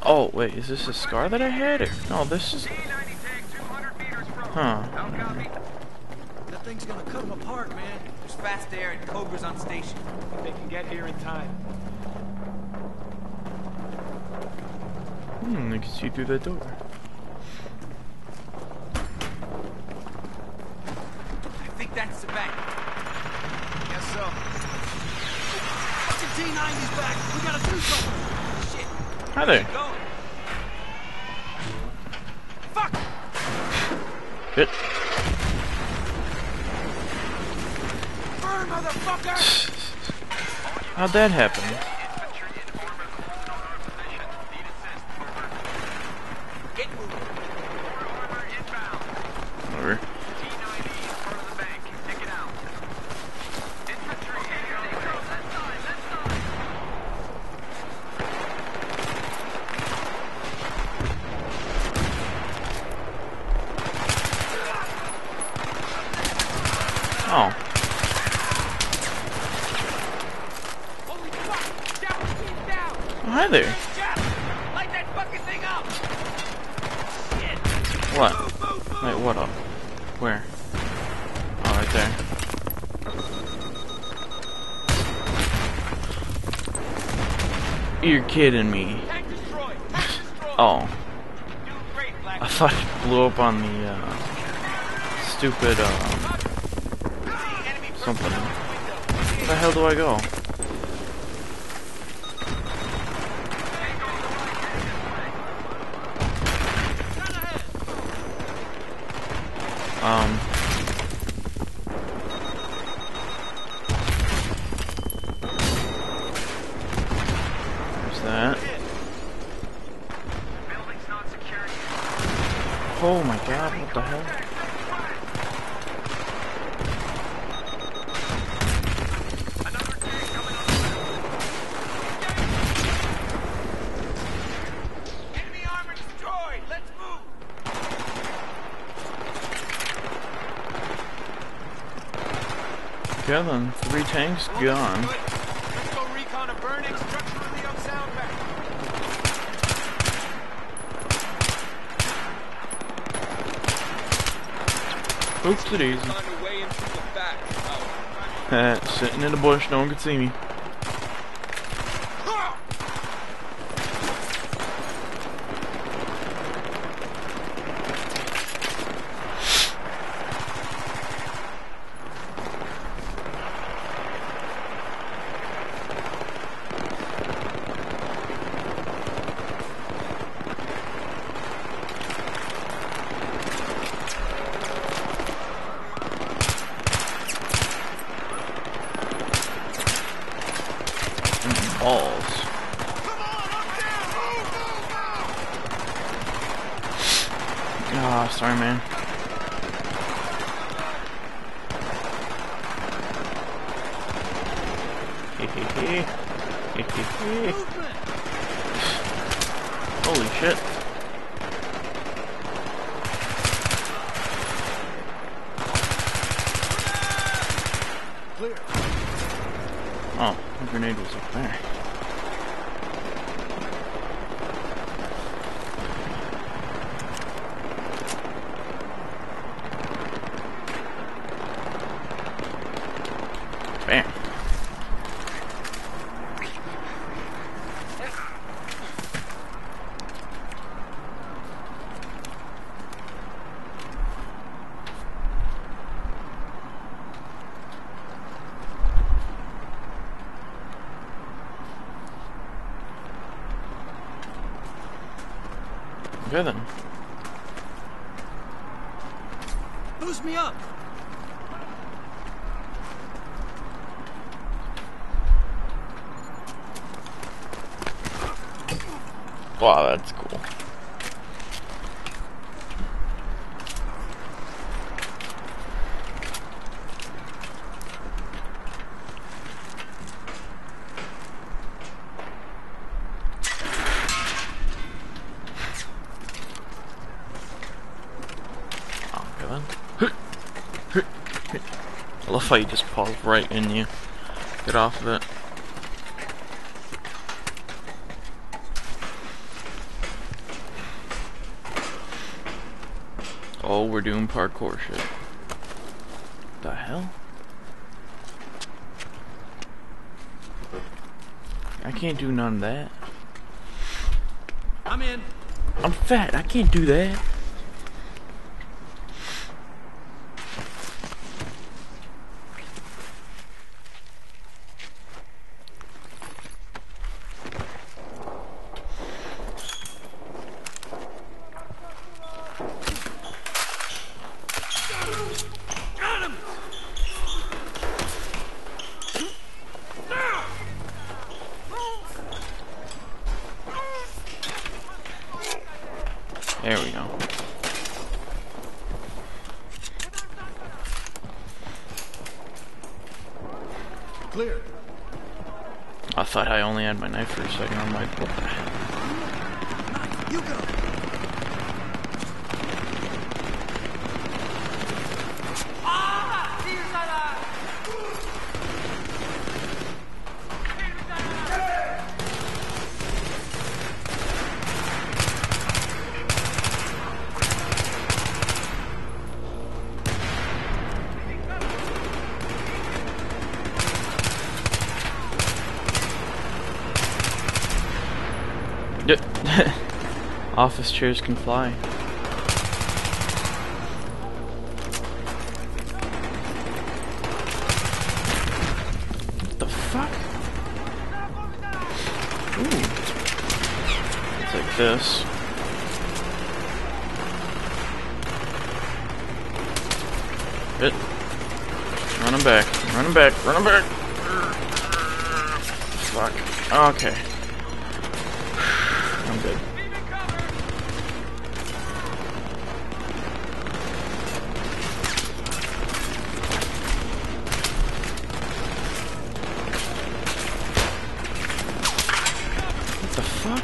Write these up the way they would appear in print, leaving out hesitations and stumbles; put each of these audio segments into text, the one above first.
Oh, wait, is this a scar that I had? Or no, this is... Huh. That thing's gonna cut them apart, man. There's fast air and Cobras on station. They can get here in time. I can see through that door. I think that's the bank. Guess so. Fucking T-90's back. We gotta do something. Shit. Hi there. Keep going. Fuck! Shit. Burn, motherfucker! How'd that happen? Get moving. Whatever. Oh. Holy fuck! Down, team down! Oh, hi there. Light that fucking thing up! Shit! What? Wait, what up? Where? Oh, right there. You're kidding me. Tank destroyed! Tank destroyed! Oh. Doing great, Black. I thought it blew up on the, stupid, something. Where the hell do I go? There's that. Oh my god, what the hell? Enemy armor destroyed! Let's move! Okay then, 3 tanks gone. Let's go recon a burning structure in the sound bank. Oops, it easy. On the way into the back. Sitting in the bush, no one could see me. Balls. Ah, sorry, man. Hehehe. Hehehe. Holy shit. Clear. Oh, the grenade was up there. Bam. Okay then. Boost me up. Wow, that's cool. I love how you just pause right and you get off of it. Oh, we're doing parkour shit. The hell? I can't do none of that. I'm in. I'm fat. I can't do that. There we go. Clear. I thought I only had my knife for a second. I'm like, what the hell? You go. Office chairs can fly. What the fuck? Ooh. It's like this. It. Running back. Running back. Running back. Fuck. Okay. I'm good. What the fuck?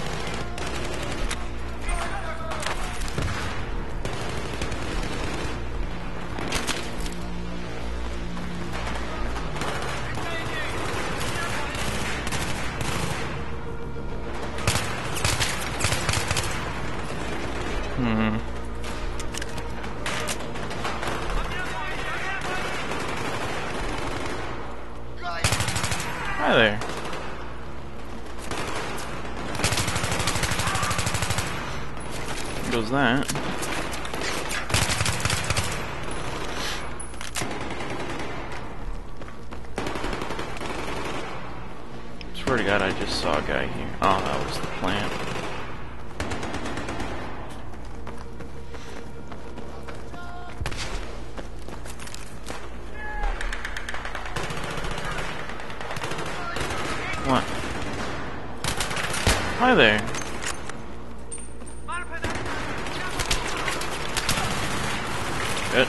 Hi there. There goes that. Swear to God, I just saw a guy here. Oh, that was the plant. What? Hi there. Good.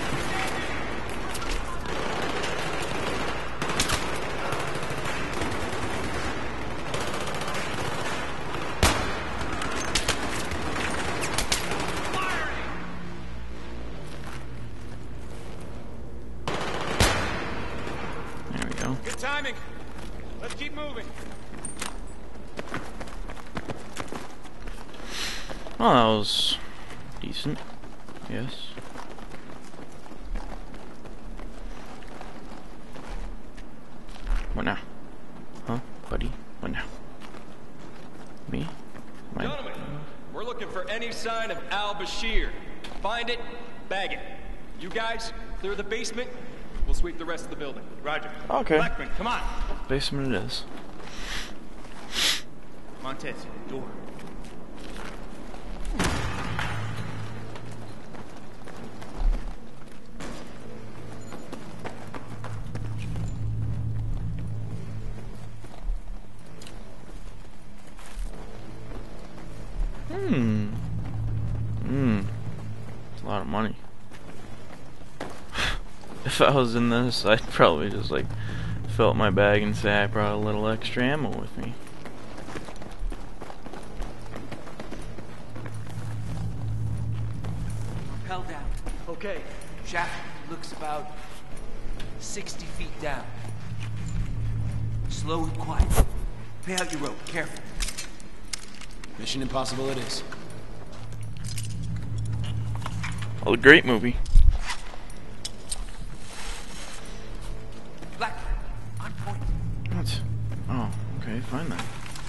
There we go. Good timing. Let's keep moving. Well, that was decent. Yes. What now? Huh, buddy? What now? Me? My... Gentlemen, we're looking for any sign of Al-Bashir. Find it, bag it. You guys, clear the basement. We'll sweep the rest of the building. Roger. Okay. Blackman, come on. Basement it is. Montez, door. It's a lot of money. If I was in this, I'd probably just like fill up my bag and say I brought a little extra ammo with me. Rappel down. Okay. Shaft looks about 60 feet down. Slow and quiet. Pay out your rope. Careful. Mission impossible it is. A great movie. Blackburn, on point. What? Oh, okay, fine then.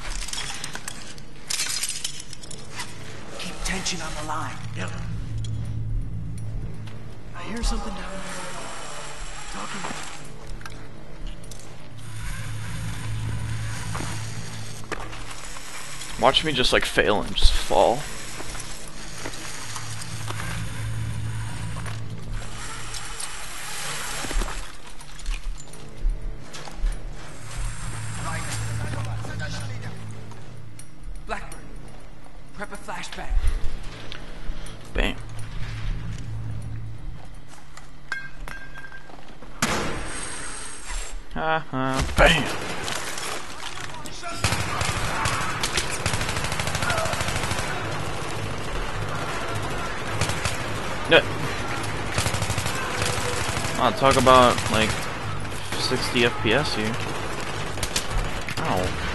Keep tension on the line. Yep. I hear something down there. Talking. Watch me just like fail and just fall. Blackburn, prep a flashbang. Bam. Ha ha. Bam. Yeah. I'll talk about like 60 FPS here. Ow.